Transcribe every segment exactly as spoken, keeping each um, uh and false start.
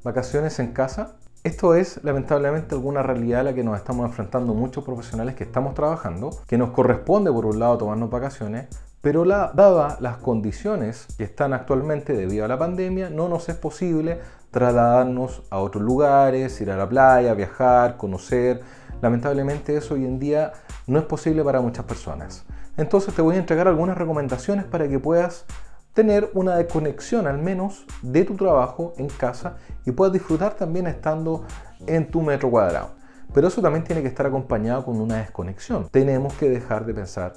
vacaciones en casa. Esto es lamentablemente alguna realidad a la que nos estamos enfrentando muchos profesionales que estamos trabajando, que nos corresponde por un lado tomarnos vacaciones, pero la, dadas las condiciones que están actualmente debido a la pandemia, no nos es posible trasladarnos a otros lugares, ir a la playa, viajar, conocer. Lamentablemente eso hoy en día no es posible para muchas personas. Entonces te voy a entregar algunas recomendaciones para que puedas tener una desconexión al menos de tu trabajo en casa y puedas disfrutar también estando en tu metro cuadrado. Pero eso también tiene que estar acompañado con una desconexión. Tenemos que dejar de pensar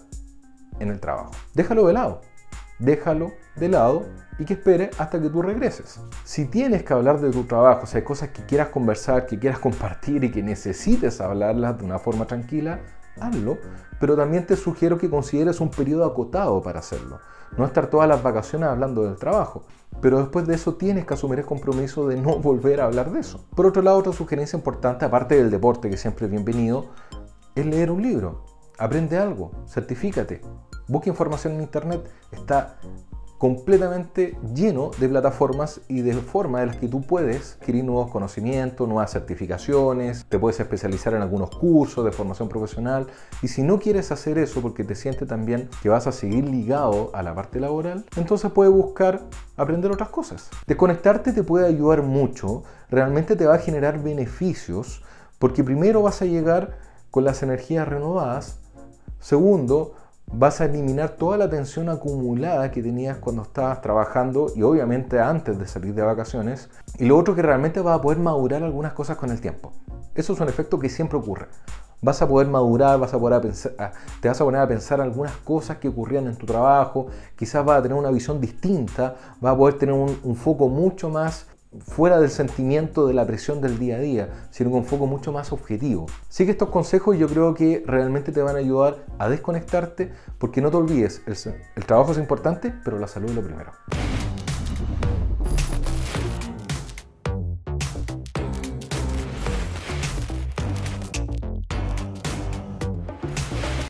en el trabajo. Déjalo de lado. Déjalo de lado y que espere hasta que tú regreses. Si tienes que hablar de tu trabajo, si hay cosas que quieras conversar, que quieras compartir y que necesites hablarlas de una forma tranquila, hazlo, pero también te sugiero que consideres un periodo acotado para hacerlo. No estar todas las vacaciones hablando del trabajo, pero después de eso tienes que asumir el compromiso de no volver a hablar de eso. Por otro lado, otra sugerencia importante, aparte del deporte, que siempre es bienvenido, es leer un libro. Aprende algo, certifícate, busca información en internet, está completamente lleno de plataformas y de formas en las que tú puedes adquirir nuevos conocimientos, nuevas certificaciones, te puedes especializar en algunos cursos de formación profesional. Y si no quieres hacer eso porque te sientes también que vas a seguir ligado a la parte laboral, entonces puedes buscar aprender otras cosas. Desconectarte te puede ayudar mucho, realmente te va a generar beneficios, porque primero vas a llegar con las energías renovadas, segundo, vas a eliminar toda la tensión acumulada que tenías cuando estabas trabajando y obviamente antes de salir de vacaciones. Y lo otro, que realmente vas a poder madurar algunas cosas con el tiempo. Eso es un efecto que siempre ocurre. Vas a poder madurar, vas a poder pensar, te vas a poner a pensar algunas cosas que ocurrían en tu trabajo. Quizás vas a tener una visión distinta, vas a poder tener un, un foco mucho más fuera del sentimiento de la presión del día a día, sino con un foco mucho más objetivo. Sigue estos consejos y yo creo que realmente te van a ayudar a desconectarte, porque no te olvides, el, el trabajo es importante, pero la salud es lo primero.